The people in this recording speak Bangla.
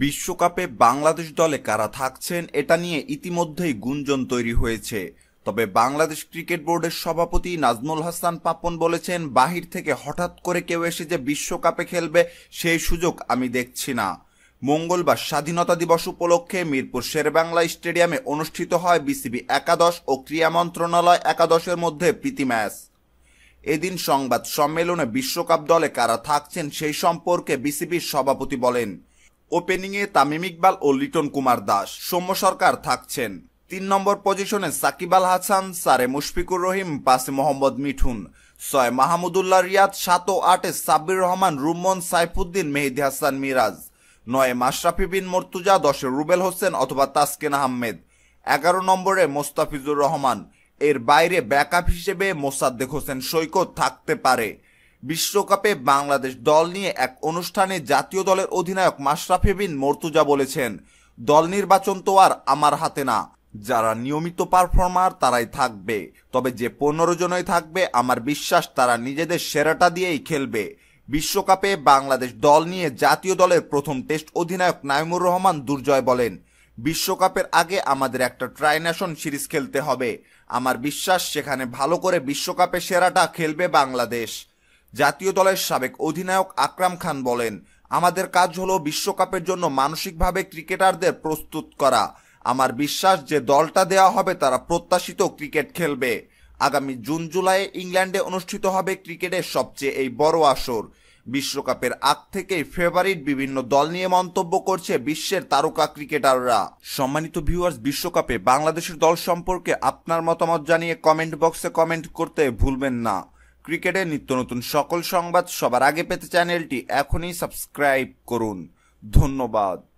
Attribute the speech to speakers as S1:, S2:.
S1: বিশ্বকাপে বাংলাদেশ দলে কারা থাকছেন এটা নিয়ে ইতিমধ্যেই গুঞ্জন তৈরি হয়েছে। তবে বাংলাদেশ ক্রিকেট বোর্ডের সভাপতি নাজমুল হাসান পাপন বলেছেন, বাহির থেকে হঠাৎ করে কেউ এসে যে বিশ্বকাপে খেলবে সেই সুযোগ আমি দেখছি না। মঙ্গলবার স্বাধীনতা দিবস উপলক্ষে মিরপুর শেরেবাংলা স্টেডিয়ামে অনুষ্ঠিত হয় বিসিবি একাদশ ও ক্রীড়া মন্ত্রণালয় একাদশের মধ্যে প্রীতি ম্যাচ। এদিন সংবাদ সম্মেলনে বিশ্বকাপ দলে কারা থাকছেন সেই সম্পর্কে বিসিবির সভাপতি বলেন, ওপেনিংয়ে তামিম ইকবাল ও লিটন কুমার দাস, সৌম্য সরকার থাকছেন। 3 নম্বর পজিশনে সাকিব আল হাসান, 4 মুশফিকুর রহিম, 5 মোহাম্মদ মিঠুন, 6 মাহমুদুল্লাহ রিয়াদ, 7 ও 8 সাব্বির রহমান, রুম্মন, সাইফুদ্দিন, মেহেদী হাসান মিরাজ, 9 মাশরাফি বিন মর্তুজা, 10 রুবেল হোসেন অথবা তাসকিন আহমেদ, 11 নম্বরে মোস্তাফিজুর রহমান। এর বাইরে ব্যাকআপ হিসেবে মোসাদ্দেক হোসেন সৈকত থাকতে পারে। বিশ্বকাপে বাংলাদেশ দল নিয়ে এক অনুষ্ঠানে জাতীয় দলের অধিনায়ক মাশরাফি বিন মর্তুজা বলেছেন, দল নির্বাচন তো আর আমার হাতে না, যারা নিয়মিত পারফর্মার তারাই থাকবে। তবে যে 15 জনই থাকবে আমার বিশ্বাস তারা নিজেদের সেরাটা দিয়েই খেলবে। বিশ্বকাপে বাংলাদেশ দল নিয়ে জাতীয় দলের প্রথম টেস্ট অধিনায়ক নাইমুর রহমান দুর্জয় বলেন, বিশ্বকাপের আগে আমাদের একটা ট্রাই নেশন সিরিজ খেলতে হবে। আমার বিশ্বাস সেখানে ভালো করে বিশ্বকাপে সেরাটা খেলবে বাংলাদেশ। জাতীয় দলের সাবেক অধিনায়ক আকরাম খান বলেন, আমাদের কাজ হলো বিশ্বকাপের জন্য মানসিকভাবে ক্রিকেটারদের প্রস্তুত করা। আমার বিশ্বাস যে দলটা দেওয়া হবে তারা প্রত্যাশিত ক্রিকেট খেলবে। আগামী জুন জুলাইয়ে ইংল্যান্ডে অনুষ্ঠিত হবে ক্রিকেটের সবচেয়ে এই বড় আসর। বিশ্বকাপের আগ থেকেই ফেভারিট বিভিন্ন দল নিয়ে মন্তব্য করছে বিশ্বের তারকা ক্রিকেটাররা। সম্মানিত ভিউয়ার্স, বিশ্বকাপে বাংলাদেশের দল সম্পর্কে আপনার মতামত জানিয়ে কমেন্ট বক্সে কমেন্ট করতে ভুলবেন না। ক্রিকেটের নিত্য নতুন সকল সংবাদ সবার আগে পেতে চ্যানেলটি এখনই সাবস্ক্রাইব করুন। ধন্যবাদ।